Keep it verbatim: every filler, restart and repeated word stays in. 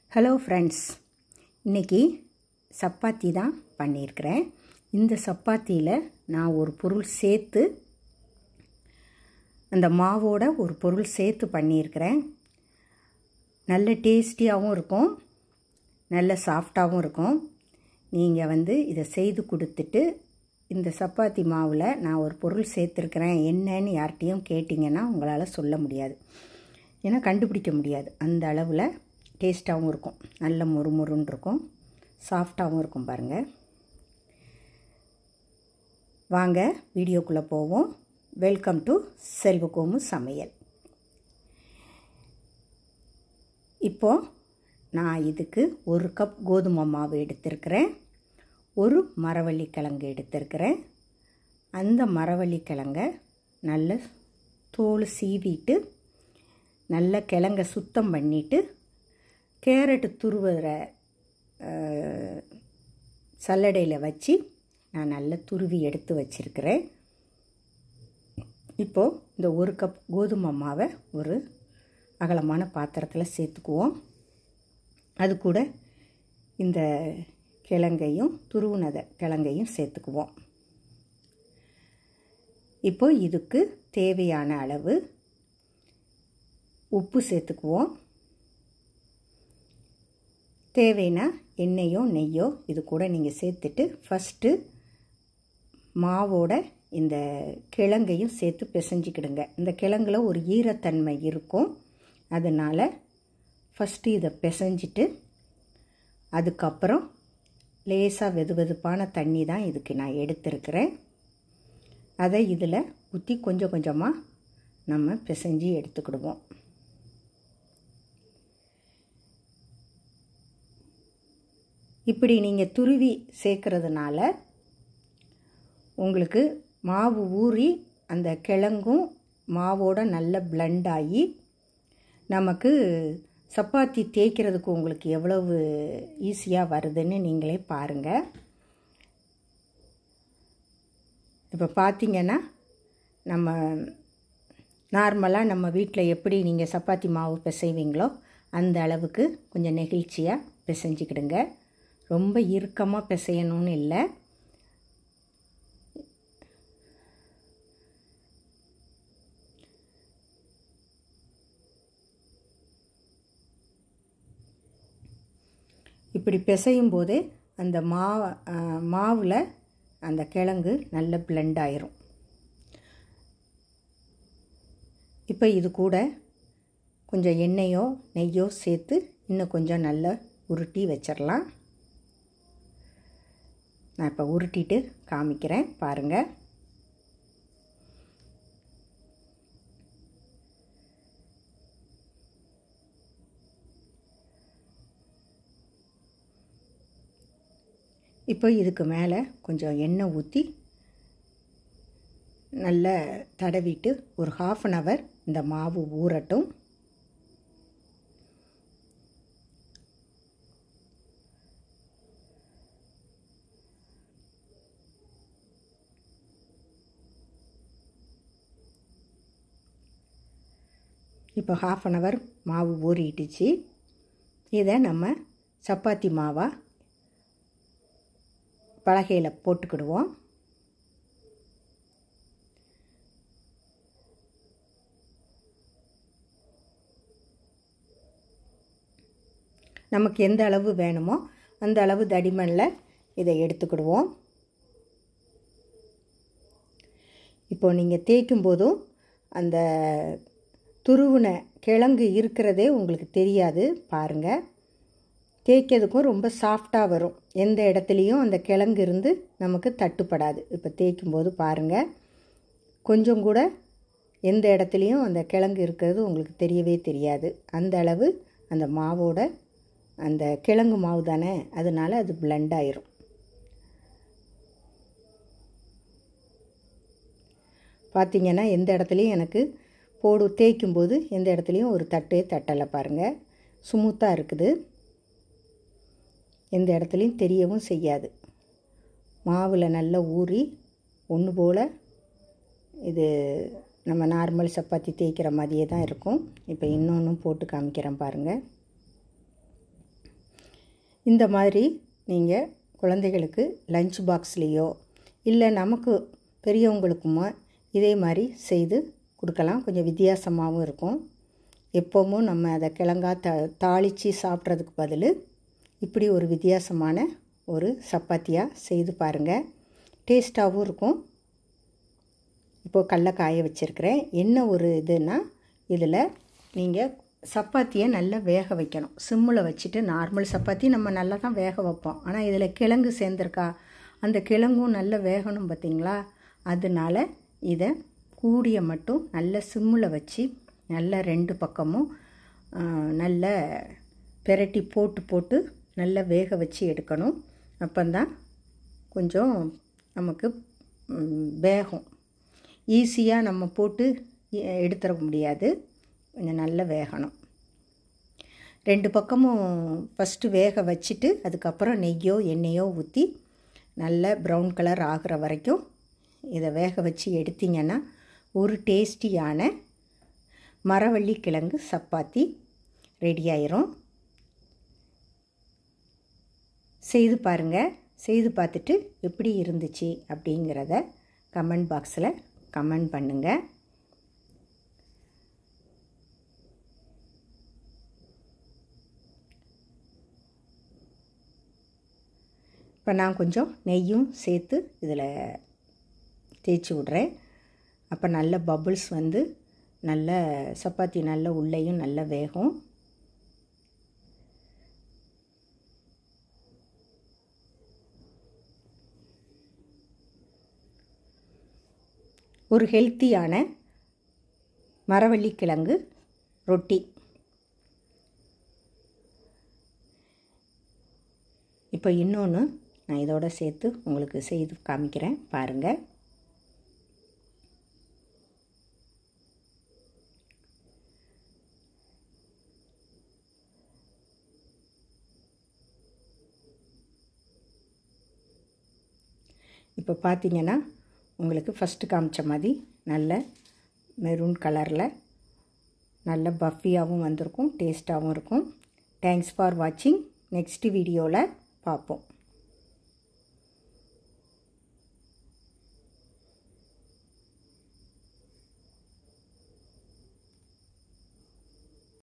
Hello friends, இன்றைக்கி சப்பாத்தி தான் பண்ணியிருக்கிறேன். இந்த சப்பாத்தியில் நான் ஒரு பொருள் சேர்த்து, அந்த மாவோட ஒரு பொருள் சேர்த்து பண்ணியிருக்கிறேன். நல்ல டேஸ்டியாகவும் இருக்கும், நல்ல சாஃப்டாகவும் இருக்கும். நீங்கள் வந்து இதை செய்து கொடுத்துட்டு, இந்த சப்பாத்தி மாவில் நான் ஒரு பொருள் சேர்த்துருக்கிறேன் என்னன்னு யார்கிட்டையும் கேட்டிங்கன்னா உங்களால் சொல்ல முடியாது, ஏன்னா கண்டுபிடிக்க முடியாது. அந்த அளவில் டேஸ்ட்டாகவும் இருக்கும், நல்ல மொறுமொறுன்னு இருக்கும், சாஃப்டாகவும் இருக்கும். பாருங்கள், வாங்க வீடியோக்குள்ளே போவோம். வெல்கம் டு செல்வகோமு சமையல். இப்போது நான் இதுக்கு ஒரு கப் கோதுமை மாவு எடுத்திருக்கிறேன், ஒரு மரவள்ளி கிழங்கு எடுத்திருக்கிறேன். அந்த மரவள்ளி கிழங்கை நல்ல தோல் சீவிட்டு, நல்ல கிழங்க சுத்தம் பண்ணிவிட்டு, கேரட்டு துருவுற சல்லடையில் வச்சு நான் நல்லா துருவி எடுத்து வச்சுருக்கிறேன். இப்போது இந்த ஒரு கப் கோதுமை மாவை ஒரு அகலமான பாத்திரத்தில் சேர்த்துக்குவோம். அது கூட இந்த கிழங்கையும் துருவுனத கிழங்கையும் சேர்த்துக்குவோம். இப்போ இதுக்கு தேவையான அளவு உப்பு சேர்த்துக்குவோம். தேவைன்னா எண்ணெயோ நெய்யோ இது கூட நீங்கள் சேர்த்துட்டு ஃபஸ்ட்டு மாவோட இந்த கிழங்கையும் சேர்த்து பிசைஞ்சிக்கிடுங்க. இந்த கிழங்குல ஒரு ஈரத்தன்மை இருக்கும், அதனால் ஃபஸ்ட்டு இதை பிசைஞ்சிட்டு அதுக்கப்புறம் லேசாக வெது வெதுப்பான தண்ணி தான் இதுக்கு நான் எடுத்துருக்கிறேன். அதை இதில் ஊற்றி கொஞ்சம் கொஞ்சமாக நம்ம பிசைஞ்சி எடுத்துக்கிடுவோம். இப்படி நீங்கள் துருவி சேர்க்கறதுனால உங்களுக்கு மாவு ஊறி அந்த கிழங்கும் மாவோட நல்ல பிளெண்ட் ஆகி நமக்கு சப்பாத்தி தேய்க்கிறதுக்கு உங்களுக்கு எவ்வளவு ஈஸியாக வருதுன்னு நீங்களே பாருங்கள். இப்போ பார்த்தீங்கன்னா, நம்ம நார்மலாக நம்ம வீட்டில் எப்படி நீங்கள் சப்பாத்தி மாவு பிசைவீங்களோ அந்த அளவுக்கு கொஞ்சம் நெகிழ்ச்சியாக பிசைஞ்சிக்கிடுங்க. ரொம்ப இறுக்கமாக பிசையணும்னு இல்லை. இப்படி பிசையும் போதே அந்த மா மாவில் அந்த கிழங்கு நல்ல பிளெண்ட் ஆயிரும். இப்போ இது கூட கொஞ்சம் எண்ணெயோ நெய்யோ சேர்த்து இன்னும் கொஞ்சம் நல்லா உருட்டி வச்சிடலாம். நான் இப்போ உருட்டிட்டு காமிக்கிறேன், பாருங்கள். இப்போ இதுக்கு மேலே கொஞ்சம் எண்ணெய் ஊற்றி நல்லா தடவிட்டு ஒரு ஹாஃப் அன் ஹவர் இந்த மாவு ஊறட்டும். இப்போ ஹாஃப் அன் ஹவர் மாவு ஊறிட்டுச்சு. இதை நம்ம சப்பாத்தி மாவாக பலகையில் போட்டுக்கிடுவோம். நமக்கு எந்த அளவு வேணுமோ அந்த அளவு தடிமனில் இதை எடுத்துக்கிடுவோம். இப்போ நீங்கள் தேய்க்கும் போதும் அந்த துருவுன கிழங்கு இருக்கிறதே உங்களுக்கு தெரியாது, பாருங்கள். தேய்க்கிறதுக்கும் ரொம்ப சாஃப்டாக வரும், எந்த இடத்துலையும் அந்த கிழங்கு இருந்து நமக்கு தட்டுப்படாது. இப்போ தேய்க்கும்போது பாருங்கள், கொஞ்சம் கூட எந்த இடத்துலையும் அந்த கிழங்கு இருக்கிறது உங்களுக்கு தெரியவே தெரியாது. அந்த அளவு அந்த மாவோட அந்த கிழங்கு மாவு தானே, அதனால் அது பிளெண்ட் ஆயிரும். பார்த்திங்கன்னா எந்த இடத்துலையும் எனக்கு போடு தேய்க்கும்போது எந்த இடத்துலையும் ஒரு தட்டே தட்டலை, பாருங்கள். ஸ்மூத்தாக இருக்குது, எந்த இடத்துலையும் தெரியவும் செய்யாது. மாவில் நல்லா ஊறி ஒன்று போல் இது நம்ம நார்மல் சப்பாத்தி தேய்க்கிற மாதிரியே தான் இருக்கும். இப்போ இன்னொன்றும் போட்டு காமிக்கிறேன் பாருங்கள். இந்த மாதிரி நீங்கள் குழந்தைகளுக்கு லஞ்ச் பாக்ஸ்லேயோ இல்லை நமக்கு பெரியவங்களுக்குமோ இதே மாதிரி செய்து கொடுக்கலாம். கொஞ்சம் வித்தியாசமாகவும் இருக்கும். எப்போவும் நம்ம அதை கிழங்கா த தாளித்து சாப்பிட்றதுக்கு பதில் இப்படி ஒரு வித்தியாசமான ஒரு சப்பாத்தியாக செய்து பாருங்கள். டேஸ்ட்டாகவும் இருக்கும். இப்போது கடல காய வச்சுருக்கிறேன். என்ன ஒரு இதுன்னா, இதில் நீங்கள் சப்பாத்தியை நல்லா வேக வைக்கணும். சிம்மில் வச்சுட்டு, நார்மல் சப்பாத்தி நம்ம நல்லா தான் வேக வைப்போம். ஆனால் இதில் கிழங்கு சேர்ந்துருக்கா, அந்த கிழங்கும் நல்லா வேகணும் பார்த்திங்களா. அதனால் இதை கூடிய மட்டும் நல்ல சிம்மில் வச்சு நல்லா ரெண்டு பக்கமும் நல்ல பெரட்டி போட்டு போட்டு நல்லா வேக வச்சு எடுக்கணும். அப்போந்தான் கொஞ்சம் நமக்கு வேகும். ஈஸியாக நம்ம போட்டு எடுத்துட முடியாது. கொஞ்சம் நல்லா வேகணும். ரெண்டு பக்கமும் ஃபஸ்ட்டு வேக வச்சுட்டு அதுக்கப்புறம் நெய்யோ எண்ணெயோ ஊற்றி நல்ல ப்ரௌன் கலர் ஆகிற வரைக்கும் இதை வேக வச்சு எடுத்திங்கன்னா ஒரு டேஸ்டியான மரவள்ளி கிழங்கு சப்பாத்தி ரெடி ஆயிரும். செய்து பாருங்கள். செய்து பார்த்துட்டு எப்படி இருந்துச்சு அப்படிங்கிறத கமெண்ட் பாக்ஸில் கமெண்ட் பண்ணுங்கள். இப்போ நான் கொஞ்சம் நெய்யும் சேர்த்து இதில் தேய்ச்சி விட்றேன். அப்போ நல்ல பபுள்ஸ் வந்து நல்ல சப்பாத்தி நல்ல உள்ளேயும் நல்ல வேகும். ஒரு ஹெல்த்தியான மரவள்ளி கிழங்கு ரொட்டி. இப்போ இன்னொன்று நான் இதோட சேர்த்து உங்களுக்கு செய்து காமிக்கிறேன் பாருங்கள். இப்போ பார்த்தீங்கன்னா உங்களுக்கு ஃபஸ்ட்டு காமிச்ச மாதிரி நல்ல மெரூன் கலரில் நல்ல பஃபியாகவும் வந்திருக்கும், டேஸ்ட்டாகவும் இருக்கும். தேங்க்ஸ் ஃபார் வாட்சிங். நெக்ஸ்ட் வீடியோவில் பார்ப்போம்.